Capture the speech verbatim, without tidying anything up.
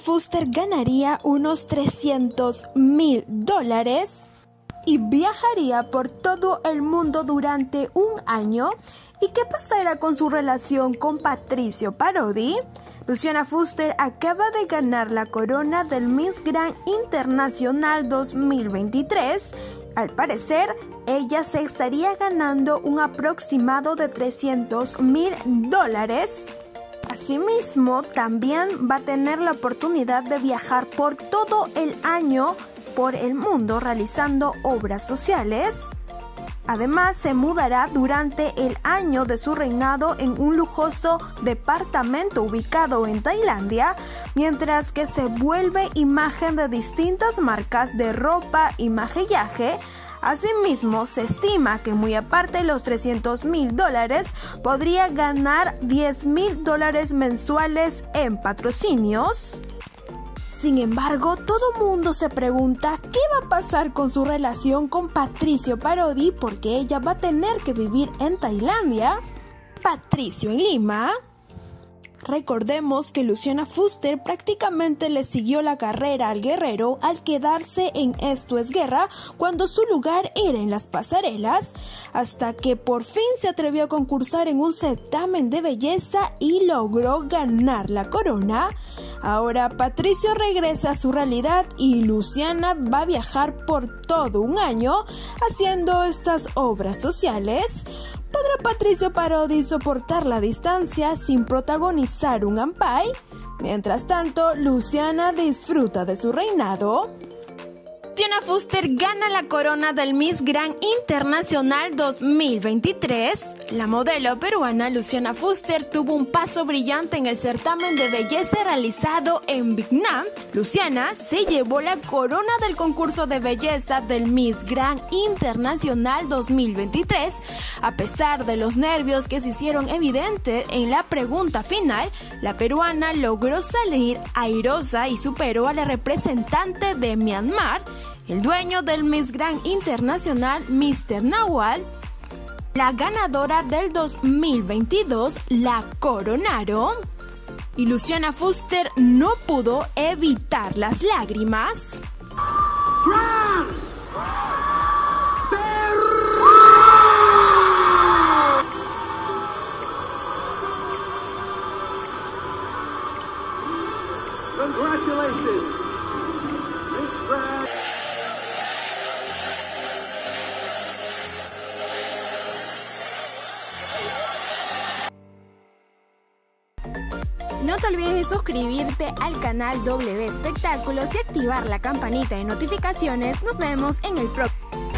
Fuster ganaría unos trescientos mil dólares y viajaría por todo el mundo durante un año. ¿Y qué pasará con su relación con Patricio Parodi? Luciana Fuster acaba de ganar la corona del Miss Grand Internacional dos mil veintitrés. Al parecer, ella se estaría ganando un aproximado de trescientos mil dólares. Asimismo, también va a tener la oportunidad de viajar por todo el año por el mundo realizando obras sociales. Además, se mudará durante el año de su reinado en un lujoso departamento ubicado en Tailandia, mientras que se vuelve imagen de distintas marcas de ropa y maquillaje. Asimismo, se estima que muy aparte de los trescientos mil dólares, podría ganar diez mil dólares mensuales en patrocinios. Sin embargo, todo mundo se pregunta qué va a pasar con su relación con Patricio Parodi, porque ella va a tener que vivir en Tailandia, Patricio en Lima. Recordemos que Luciana Fuster prácticamente le siguió la carrera al guerrero al quedarse en Esto es Guerra cuando su lugar era en las pasarelas, hasta que por fin se atrevió a concursar en un certamen de belleza y logró ganar la corona. Ahora Patricio regresa a su realidad y Luciana va a viajar por todo un año haciendo estas obras sociales. ¿Podrá Patricio Parodi soportar la distancia sin protagonizar un ampay? Mientras tanto, Luciana disfruta de su reinado. Luciana Fuster gana la corona del Miss Grand Internacional dos mil veintitrés. La modelo peruana Luciana Fuster tuvo un paso brillante en el certamen de belleza realizado en Vietnam. Luciana se llevó la corona del concurso de belleza del Miss Grand Internacional dos mil veintitrés. A pesar de los nervios que se hicieron evidentes en la pregunta final, la peruana logró salir airosa y superó a la representante de Myanmar. El dueño del Miss Grand Internacional, mister Nawal, la ganadora del dos mil veintidós, la coronaron. Y Luciana Fuster no pudo evitar las lágrimas. Congratulations, Miss Grand. No te olvides de suscribirte al canal W Espectáculos y activar la campanita de notificaciones. Nos vemos en el próximo.